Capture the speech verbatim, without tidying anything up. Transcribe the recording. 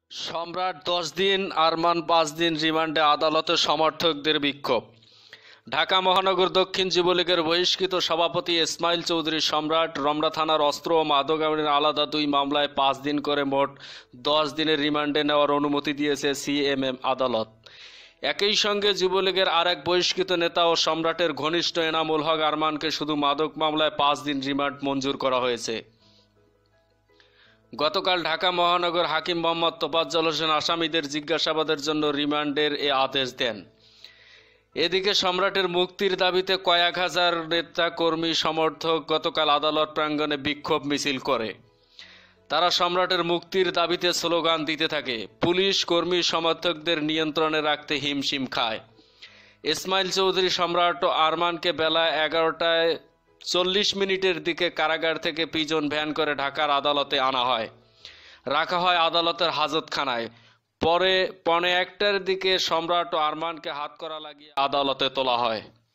সম্রাট দশ দিন, আরমান পাঁচ দিন রিমান্ডে, আদালতে সমর্থকদের বিক্ষোভ। ঢাকা মহানগর দক্ষিণ যুবলীগের বহিষ্কৃত সভাপতি ইসমাইল চৌধুরী সম্রাট রমনা থানার অস্ত্র ও মাদক আইনের আলাদা দুই মামলায় পাঁচ দিন করে মোট দশ দিনের রিমান্ডে নেওয়ার অনুমতি দিয়েছে সিএমএম আদালত। একই সঙ্গে যুবলীগের আরেক বহিষ্কৃত নেতা ও সম্রাটের ঘনিষ্ঠ এনামুল হক আরমানকে শুধু মাদক মামলায় পাঁচ দিন রিমান্ড মঞ্জুর করা হয়েছে। গতকাল ঢাকা মহানগর হাকিম মোহাম্মদ তোফাজ্জল হোসেন আসামিদের জিজ্ঞাসাবাদের জন্য রিমান্ডের এ আদেশ দেন। এদিকে সম্রাটের মুক্তির দাবিতে কয়েক হাজার নেতা কর্মী সমর্থক গতকাল আদালত প্রাঙ্গণে বিক্ষোভ মিছিল করে। তারা সম্রাটের মুক্তির দাবিতে স্লোগান দিতে থাকে। পুলিশ কর্মী সমর্থকদের নিয়ন্ত্রণে রাখতে হিমশিম খায়। ইসমাইল চৌধুরী সম্রাট ও আরমানকে বেলা এগারোটায় চল্লিশ মিনিটের দিকে কারাগার থেকে পিজন ভ্যান করে ঢাকার আদালতে আনা হয়, রাখা হয় আদালতের হাজতখানায়। পরে পৌনে একটার দিকে সম্রাট ও আরমানকে হাতকড়া লাগিয়ে আদালতে তোলা হয়।